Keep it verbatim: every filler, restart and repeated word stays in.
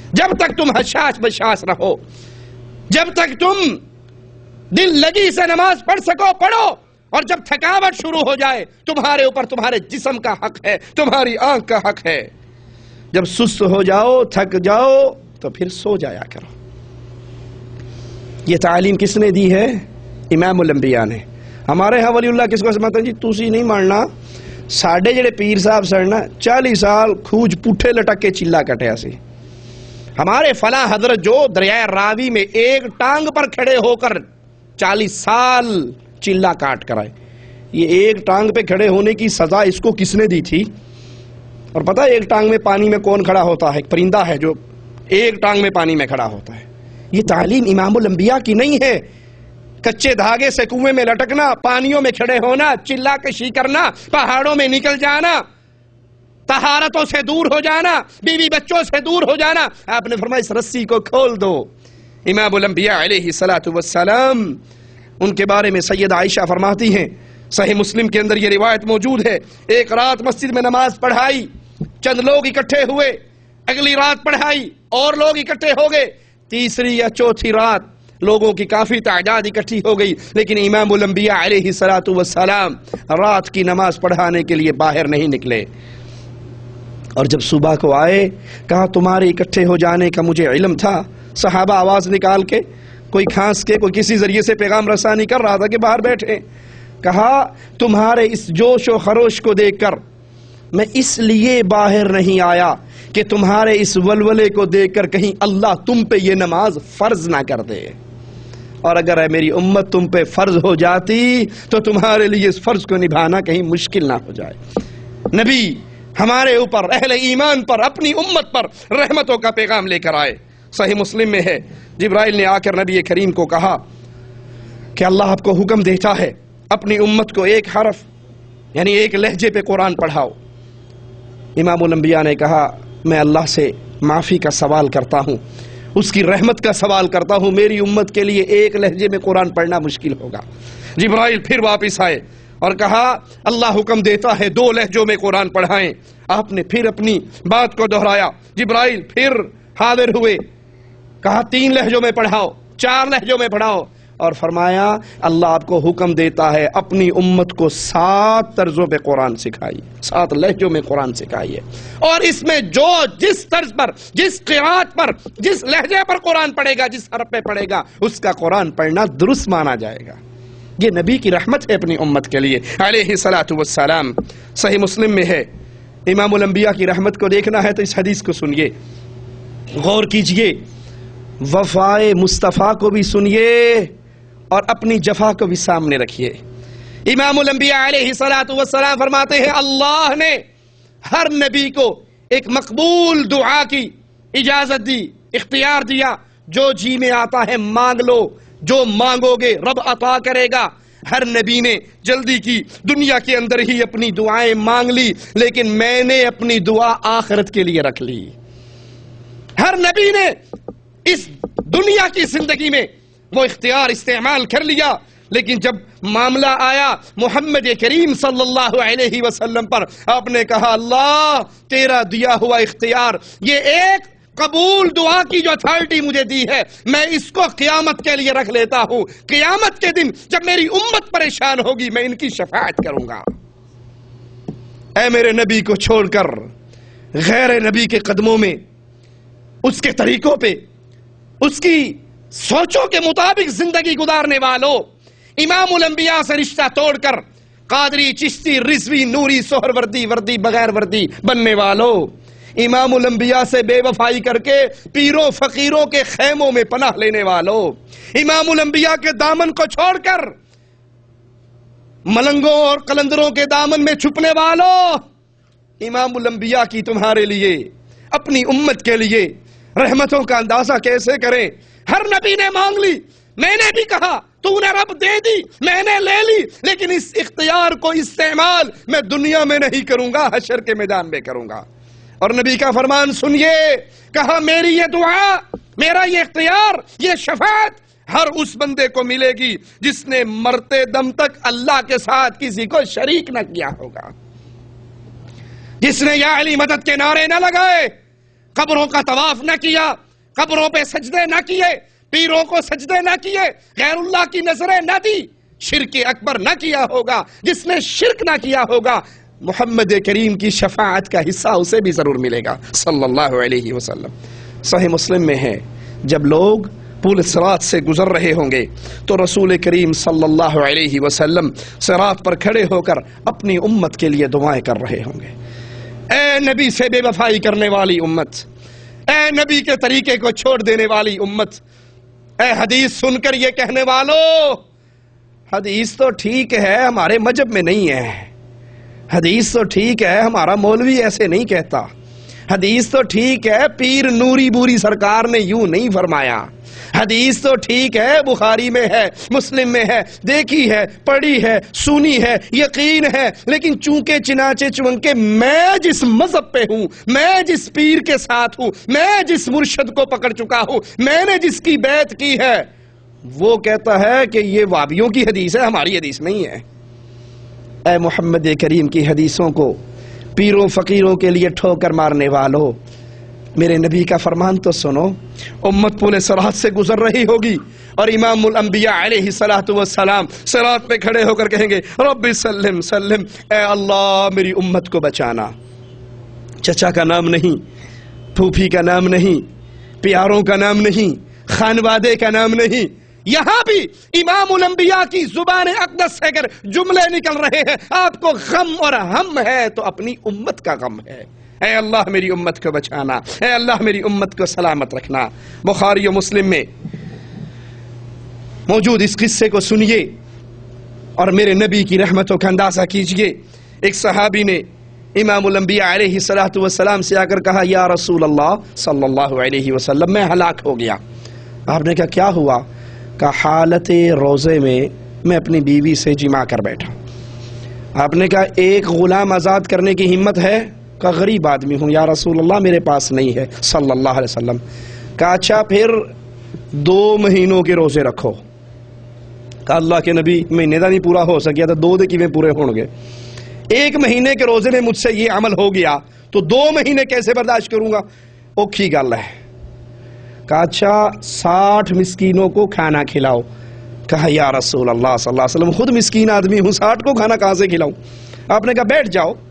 جب تک تم حشاش بشاش رہو، جب تک تم دل لگی سے نماز پڑھ سکو پڑھو، اور جب تھکاوٹ شروع ہو جائے تمہارے اوپر تمہارے جسم کا حق ہے، تمہاری آنکھ کا حق ہے، جب سست ہو جاؤ تھک جاؤ تو پھر سو جایا کرو۔ یہ تعلیم کس نے دی ہے؟ امام الانبیاء نے۔ ہمارے ہاں ولی اللہ کس کو سمجھتے ہیں جی تسی نہیں ماننا، ساڑھے جڑے پیر صاحب سڑنا چالی سال کھوج پٹھے لٹک کے چلا کٹیا سی۔ ہمارے فلاں حضرت جو دریائے راوی میں ایک ٹانگ پر کھڑے ہو کر چالیس سال چلا کاٹ کر آئے۔ یہ ایک ٹانگ پہ کھڑے ہونے کی سزا اس کو کس نے دی تھی؟ اور پتہ ہے ایک ٹانگ میں پانی میں کون کھڑا ہوتا ہے؟ ایک پرندہ ہے جو ایک ٹانگ میں پانی میں کھڑا ہوتا ہے۔ یہ تعلیم امام الانبیاء کی نہیں ہے۔ کچے دھاگے سے کنویں میں لٹکنا، پانیوں میں کھڑے ہونا، چلا کشی کرنا، پہاڑوں میں نکل جانا، طہارتوں سے دور ہو جانا، بیوی بچوں سے دور ہو جانا۔ آپ نے فرمایا اس رسی کو کھول دو۔ امام الانبیاء علیہ الصلوۃ والسلام، ان کے بارے میں سیدہ عائشہ فرماتی ہیں، صحیح مسلم کے اندر یہ روایت موجود ہے، ایک رات مسجد میں نماز پڑھائی، چند لوگ اکٹھے ہوئے، اگلی رات پڑھائی اور لوگ اکٹھے ہو گئے، تیسری یا چوتھی رات لوگوں کی کافی تعداد اکٹھی ہو گئی، لیکن امام الانبیاء علیہ الصلوۃ والسلام رات کی نماز پڑھانے کے لیے باہر نہیں نکلے۔ اور جب صبح کو آئے کہا تمہارے اکٹھے ہو جانے کا مجھے علم تھا۔ صحابہ آواز نکال کے، کوئی کھانس کے، کوئی کسی ذریعے سے پیغام رسانی کر رہا تھا کہ باہر بیٹھے۔ کہا تمہارے اس جوش و خروش کو دیکھ کر میں اس لیے باہر نہیں آیا کہ تمہارے اس ولولے کو دیکھ کر کہیں اللہ تم پہ یہ نماز فرض نہ کر دے، اور اگر اے میری امت تم پہ فرض ہو جاتی تو تمہارے لیے اس فرض کو نبھانا کہیں مشکل نہ ہو جائے۔ نبی ہمارے اوپر، اہل ایمان پر، اپنی امت پر رحمتوں کا پیغام لے کر آئے۔ صحیح مسلم میں ہے، جبرائیل نے آ کر نبی کریم کو کہا کہ اللہ آپ کو حکم دیتا ہے اپنی امت کو ایک حرف یعنی ایک لہجے پہ قرآن پڑھاؤ۔ امام الانبیاء نے کہا میں اللہ سے معافی کا سوال کرتا ہوں، اس کی رحمت کا سوال کرتا ہوں، میری امت کے لیے ایک لہجے میں قرآن پڑھنا مشکل ہوگا۔ جبرائیل پھر واپس آئے اور کہا اللہ حکم دیتا ہے دو لہجوں میں قرآن پڑھائیں۔ آپ نے پھر اپنی بات کو دہرایا، جبرائیل پھر حاضر ہوئے، کہا تین لہجوں میں پڑھاؤ، چار لہجوں میں پڑھاؤ، اور فرمایا اللہ آپ کو حکم دیتا ہے اپنی امت کو سات طرزوں پہ قرآن سکھائیے، سات لہجوں میں قرآن سکھائیے، اور اس میں جو جس طرز پر، جس قرات پر، جس لہجے پر قرآن پڑھے گا، جس حرف پہ پڑھے گا، اس کا قرآن پڑھنا درست مانا جائے گا۔ یہ نبی کی رحمت ہے اپنی امت کے لیے علیہ الصلوۃ والسلام۔ صحیح مسلم میں ہے، امام الانبیاء کی رحمت کو دیکھنا ہے تو اس حدیث کو سنیے، غور کیجئے، وفائے مصطفیٰ کو بھی سنیے اور اپنی جفا کو بھی سامنے رکھیے۔ امام الانبیاء علیہ الصلوۃ والسلام فرماتے ہیں اللہ نے ہر نبی کو ایک مقبول دعا کی اجازت دی، اختیار دیا، جو جی میں آتا ہے مانگ لو، جو مانگو گے رب عطا کرے گا۔ ہر نبی نے جلدی کی، دنیا کے اندر ہی اپنی دعائیں مانگ لی، لیکن میں نے اپنی دعا آخرت کے لیے رکھ لی۔ ہر نبی نے اس دنیا کی زندگی میں وہ اختیار استعمال کر لیا، لیکن جب معاملہ آیا محمد کریم صلی اللہ علیہ وسلم پر، آپ نے کہا اللہ تیرا دیا ہوا اختیار، یہ ایک قبول دعا کی جو اتھارٹی مجھے دی ہے، میں اس کو قیامت کے لیے رکھ لیتا ہوں۔ قیامت کے دن جب میری امت پریشان ہوگی میں ان کی شفاعت کروں گا۔ اے میرے نبی کو چھوڑ کر غیر نبی کے قدموں میں، اس کے طریقوں پہ، اس کی سوچوں کے مطابق زندگی گزارنے والوں، امام الانبیاء سے رشتہ توڑ کر قادری، چشتی، رضوی، نوری، سہر وردی، وردی بغیر وردی بننے والوں، امام الانبیاء سے بے وفائی کر کے پیروں فقیروں کے خیموں میں پناہ لینے والوں، امام الانبیاء کے دامن کو چھوڑ کر ملنگوں اور قلندروں کے دامن میں چھپنے والوں، امام الانبیاء کی تمہارے لیے، اپنی امت کے لیے رحمتوں کا اندازہ کیسے کریں؟ ہر نبی نے مانگ لی، میں نے بھی کہا تو نے رب دے دی، میں نے لے لی، لیکن اس اختیار کو استعمال میں دنیا میں نہیں کروں گا، حشر کے میدان میں کروں گا۔ اور نبی کا فرمان سنیے، کہا میری یہ دعا، میرا یہ اختیار، یہ شفاعت ہر اس بندے کو ملے گی جس نے مرتے دم تک اللہ کے ساتھ کسی کو شریک نہ کیا ہوگا، جس نے یا علی مدد کے نعرے نہ لگائے، قبروں کا طواف نہ کیا، قبروں پہ سجدے نہ کیے، پیروں کو سجدے نہ کیے، غیر اللہ کی نظریں نہ دی، شرک اکبر نہ کیا ہوگا، جس نے شرک نہ کیا ہوگا محمد کریم کی شفاعت کا حصہ اسے بھی ضرور ملے گا صلی اللہ علیہ وسلم۔ صحیح مسلم میں ہے جب لوگ پل صراط سے گزر رہے ہوں گے تو رسول کریم صلی اللہ علیہ وسلم صراط پر کھڑے ہو کر اپنی امت کے لیے دعائیں کر رہے ہوں گے۔ اے نبی سے بے وفائی کرنے والی امت، اے نبی کے طریقے کو چھوڑ دینے والی امت، اے حدیث سن کر یہ کہنے والوں، حدیث تو ٹھیک ہے ہمارے مذہب میں نہیں ہے، حدیث تو ٹھیک ہے ہمارا مولوی ایسے نہیں کہتا، حدیث تو ٹھیک ہے پیر نوری بوری سرکار نے یوں نہیں فرمایا، حدیث تو ٹھیک ہے بخاری میں ہے، مسلم میں ہے، دیکھی ہے، پڑھی ہے، سنی ہے، یقین ہے، لیکن چونکہ چنانچہ چونکہ میں جس مذہب پہ ہوں، میں جس پیر کے ساتھ ہوں، میں جس مرشد کو پکڑ چکا ہوں، میں نے جس کی بیعت کی ہے، وہ کہتا ہے کہ یہ وابیوں کی حدیث ہے، ہماری حدیث نہیں ہے۔ اے محمد کریم کی حدیثوں کو پیروں فقیروں کے لیے ٹھوکر مارنے والوں، میرے نبی کا فرمان تو سنو۔ امت پل صراط سے گزر رہی ہوگی اور امام الانبیاء علیہ الصلوۃ والسلام صراط پہ کھڑے ہو کر کہیں گے رب سلم سلم، اے اللہ میری امت کو بچانا۔ چچا کا نام نہیں، پھوپھی کا نام نہیں، پیاروں کا نام نہیں، خانوادے کا نام نہیں، یہاں بھی امام الانبیاء کی زبان اقدس سے اگر جملے نکل رہے ہیں آپ کو غم اور ہم ہے تو اپنی امت کا غم ہے۔ اے اللہ میری امت کو بچانا، اے اللہ میری امت کو سلامت رکھنا۔ بخاری و مسلم میں موجود اس قصے کو سنیے اور میرے نبی کی رحمتوں کا اندازہ کیجئے۔ ایک صحابی نے امام الانبیاء علیہ الصلوۃ والسلام سے آ کر کہا یا رسول اللہ صلی اللہ علیہ وسلم میں ہلاک ہو گیا۔ آپ نے کہا کیا ہوا؟ کہ حالت روزے میں میں اپنی بیوی سے جمع کر بیٹھا۔ آپ نے کہا ایک غلام آزاد کرنے کی ہمت ہے؟ کہ غریب آدمی ہوں یا رسول اللہ میرے پاس نہیں ہے صلی اللہ علیہ وسلم۔ کہا اچھا پھر دو مہینوں کے روزے رکھو۔ کہا اللہ کے نبی مہینے دا نہیں پورا ہو سکیا تو دو دے کیویں پورے ہون گے؟ ایک مہینے کے روزے میں مجھ سے یہ عمل ہو گیا تو دو مہینے کیسے برداشت کروں گا؟ اوکھی گل ہے۔ کہا اچھا ساٹھ مسکینوں کو کھانا کھلاؤ۔ کہا یا رسول اللہ صلی اللہ علیہ وسلم خود مسکین آدمی ہوں، ساٹھ کو کھانا کہاں سے کھلاؤں؟ آپ نے کہا بیٹھ جاؤ